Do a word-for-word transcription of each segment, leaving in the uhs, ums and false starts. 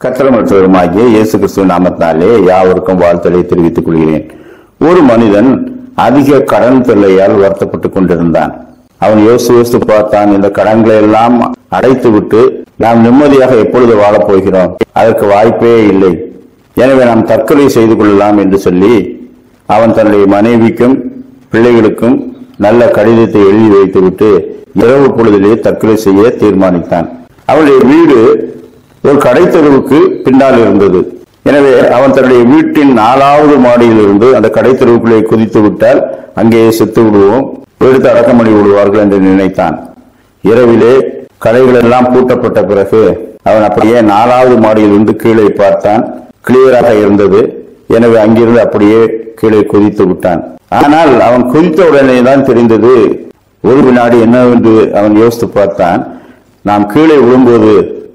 கர்த்தருமாகிய இயேசு கிறிஸ்துவின் நாமத்தினாலே யாவருக்கும் வாழ்த்தலை தெரிவித்துக் கொள்கிறேன். ஒரு மனிதன் அதிக கடன் தொல்லையால் வருத்தப்பட்டுக் கொண்டிருந்தான். அவன் யோசித்து யோசித்து பார்த்தான், இந்த கடன்களை எல்லாம் அடைத்து விட்டு நாம் நிம்மதியாக எப்பொழுது வாழப் போகிறோம்? அதற்கு வாய்ப்பே இல்லை. எனவே நாம் தற்கொலை செய்து கொள்ளலாம் என்று சொல்லி அவன் தன்னுடைய மனைவிக்கும் பிள்ளைகளுக்கும் நல்ல கடிதத்தை எழுதி வைத்துவிட்டு இரவு பொழுதிலே தற்கொலை செய்ய தீர்மானித்தான். அவனுடைய வீடு ஒரு கடைத்தெருவுக்கு பின்னால் இருந்தது. எனவே அவன் தன்னுடைய வீட்டின் நாலாவது மாடியில் இருந்து அந்த கடைத்தெருவுக்குள்ளே குதித்து விட்டால் அங்கேயே செத்து விடுவோம், எடுத்து அடக்கம் பண்ணி விடுவார்கள் என்று நினைத்தான். இரவிலே கடைகள் எல்லாம் பூட்டப்பட்ட பிறகு அவன் அப்படியே நாலாவது மாடியில் இருந்து கீழே பார்த்தான். கிளியராக இருந்தது. எனவே அங்கிருந்து அப்படியே கீழே குதித்து விட்டான். ஆனால் அவன் குதித்த உடனே தான் தெரிந்தது. ஒரு வினாடி என்னவென்று அவன் யோசித்து பார்த்தான். நாம் கீழே விழும்போது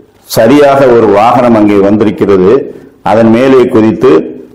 சரியாக ஒரு வாகனம் அங்கே வந்திருக்கிறது. அதன் மேலே குதித்து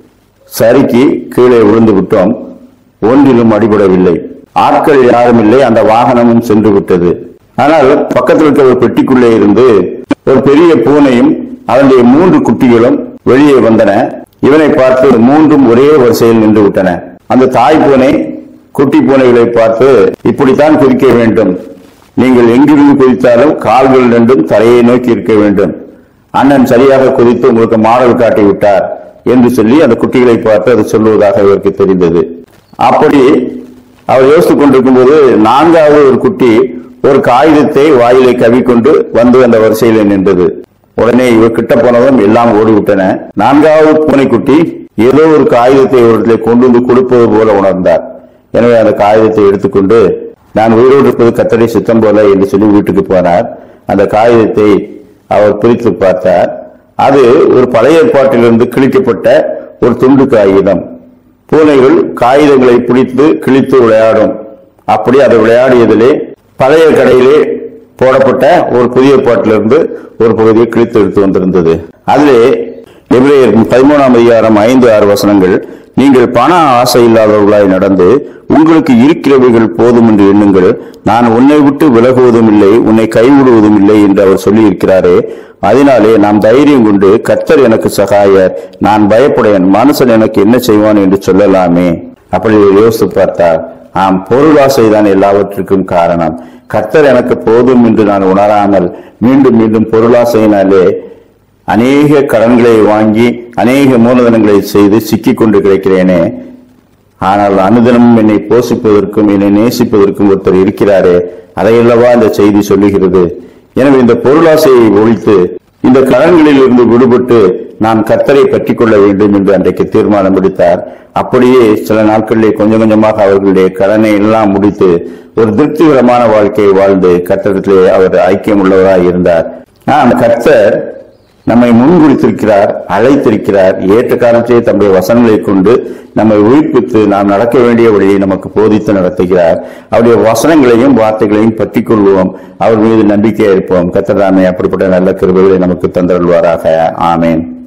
சரிக்கு கீழே விழுந்து விட்டோம். ஒன்றிலும் அடிபடவில்லை. ஆட்கள் யாரும் இல்லை. அந்த வாகனமும் சென்று விட்டது. ஆனால் பக்கத்தில் இருக்க ஒரு பெட்டிக்குள்ளே இருந்து ஒரு பெரிய பூனையும் அதனுடைய மூன்று குட்டிகளும் வெளியே வந்தன. இவனை பார்த்து மூன்றும் ஒரே வரிசையில் நின்று விட்டன. அந்த தாய் பூனை குட்டி பூனைகளை பார்த்து, இப்படித்தான் குதிக்க வேண்டும், நீங்கள் எங்கிருந்து குதித்தாலும் கால்கள் ரெண்டும் தரையை நோக்கி இருக்க வேண்டும். அண்ணன் சரியாக குதித்து உங்களுக்கு மாடல் காட்டி விட்டார் என்று சொல்லி அந்த குட்டிகளை பார்த்து அது சொல்லுவதாக இவருக்கு தெரிந்தது. அப்படி அவர் யோசித்துக் கொண்டிருக்கும் போது நான்காவது ஒரு குட்டி ஒரு காகிதத்தை வாயிலை கவிக்கொண்டு வந்து அந்த வரிசையில் நின்றது. உடனே இவர் கிட்ட போனதும் எல்லாம் ஓடிவிட்டன. நான்காவது பூனைக்குட்டி ஏதோ ஒரு காகிதத்தை இவர்களை கொண்டு வந்து கொடுப்பது போல உணர்ந்தார். எனவே அந்த காகிதத்தை எடுத்துக்கொண்டு, நான் உயிரோடு இருப்பது கர்த்தருடைய சித்தம் போல என்று சொல்லி வீட்டுக்கு போனார். அந்த காகிதத்தை அவர் பிரித்து பார்த்தார். அது ஒரு பழைய ஏற்பாட்டிலிருந்து கிழிக்கப்பட்ட ஒரு துண்டு காகிதம். பூனைகள் காகிதங்களை பிடித்து கிழித்து விளையாடும். அப்படி அதை விளையாடியதிலே பழைய கடையிலே போடப்பட்ட ஒரு புதிய ஏற்பாட்டிலிருந்து ஒரு பகுதியை கிழித்து எடுத்து வந்திருந்தது. அதிலே எபிரேயர் பதிமூணாம் அதிகாரம் ஐந்து ஆறு வசனங்கள், நீங்கள் பண ஆசை இல்லாதவர்களாய் நடந்து உங்களுக்கு இருக்கிறவைகள் போதும் என்று எண்ணுங்கள், நான் உன்னை விட்டு விலகுவதும் இல்லை, உன்னை கைவிடுவதும் இல்லை என்று அவர் சொல்லி இருக்கிறாரே. அதனாலே நாம் தைரியம் கொண்டு, கர்த்தர் எனக்கு சகாயர், நான் பயப்படையன், மனுஷன் எனக்கு என்ன செய்வான் என்று சொல்லலாமே. அப்படி யோசித்து பார்த்தார். ஆம், பொருளாசை தான் எல்லாவற்றுக்கும் காரணம். கர்த்தர் எனக்கு போதும் என்று நான் உணராமல் மீண்டும் மீண்டும் பொருளாசையினாலே அநேக கடன்களை வாங்கி அநேக மூலதனங்களை செய்து சிக்கிக் கொண்டு கிடைக்கிறேனே. ஆனால் அனுதினமும் என்னை போஷிப்பதற்கும் என்னை நேசிப்பதற்கும் ஒருத்தர் இருக்கிறாரே, அதையல்லவா இந்த செய்தி சொல்லுகிறது. எனவே இந்த பொருளாசையை ஒழித்து இந்த கடன்களில் இருந்து விடுபட்டு நான் கர்த்தரை பற்றிக் கொள்ள வேண்டும் என்று அன்றைக்கு தீர்மானம் எடுத்தார். அப்படியே சில நாட்களிலே கொஞ்சம் கொஞ்சமாக அவர்களுடைய கடனை எல்லாம் முடித்து ஒரு திருப்திகரமான வாழ்க்கையை வாழ்ந்து கர்த்தரிடத்திலே அவர் ஐக்கியம் உள்ளவராய் இருந்தார். ஆனால் கர்த்தர் நம்மை முன்குறித்திருக்கிறார், அழைத்திருக்கிறார். ஏற்ற காலத்திலே தம்முடைய வசனங்களை கொண்டு நம்மை உயிர்ப்பித்து நாம் நடக்க வேண்டிய வழியை நமக்கு போதித்து நடத்துகிறார். அவருடைய வசனங்களையும் வார்த்தைகளையும் பற்றிக் கொள்வோம். அவர் மீது நம்பிக்கையா இருப்போம். கர்த்தர் தாமே அப்படிப்பட்ட நல்ல கிருபைகளை நமக்கு தந்தருள்வாராக. ஆமேன்.